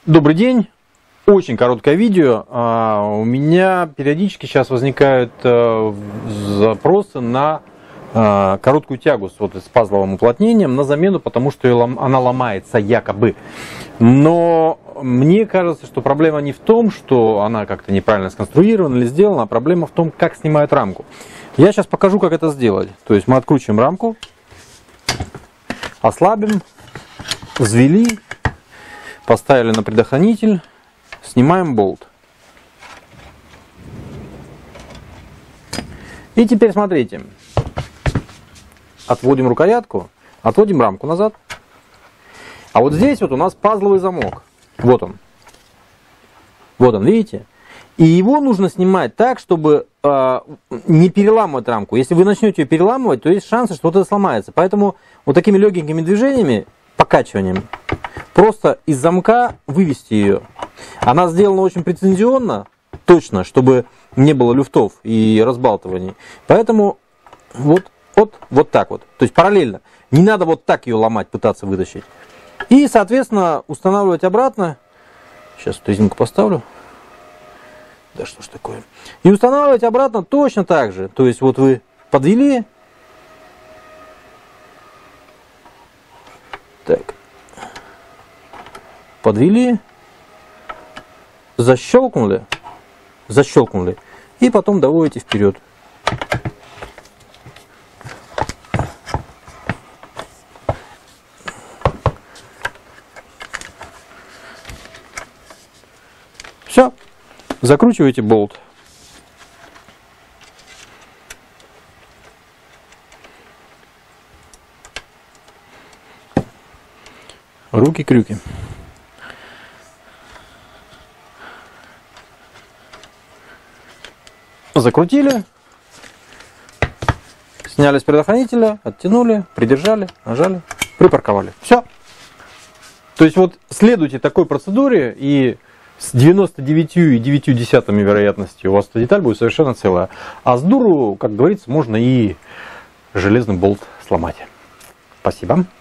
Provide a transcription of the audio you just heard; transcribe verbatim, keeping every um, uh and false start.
Добрый день. Очень короткое видео. У меня периодически сейчас возникают запросы на короткую тягу с, вот, с пазловым уплотнением на замену, потому что она ломается якобы. Но мне кажется, что проблема не в том, что она как-то неправильно сконструирована или сделана, а проблема в том, как снимают рамку. Я сейчас покажу, как это сделать. То есть мы откручиваем рамку, ослабим, взвели, поставили на предохранитель, снимаем болт. И теперь смотрите. Отводим рукоятку, отводим рамку назад. А вот здесь вот у нас пазловый замок. Вот он. Вот он, видите? И его нужно снимать так, чтобы э, не переламывать рамку. Если вы начнете ее переламывать, то есть шансы, что это сломается. Поэтому вот такими легенькими движениями, покачиванием, просто из замка вывести ее. Она сделана очень претензионно, точно, чтобы не было люфтов и разбалтываний. Поэтому вот, вот, вот так вот. То есть параллельно. Не надо вот так ее ломать, пытаться вытащить. И, соответственно, устанавливать обратно. Сейчас резинку поставлю. Да что ж такое. И устанавливать обратно точно так же. То есть вот вы подвели. Так. Подвели. Защелкнули. Защелкнули. И потом доводите вперед. Все. Закручиваете болт. Руки-крюки. Закрутили. Сняли с предохранителя, оттянули, придержали, нажали, припарковали. Все. То есть вот следуйте такой процедуре, и с девяноста девятью и девятью десятыми вероятностью у вас эта деталь будет совершенно целая. А с дуру, как говорится, можно и железный болт сломать. Спасибо.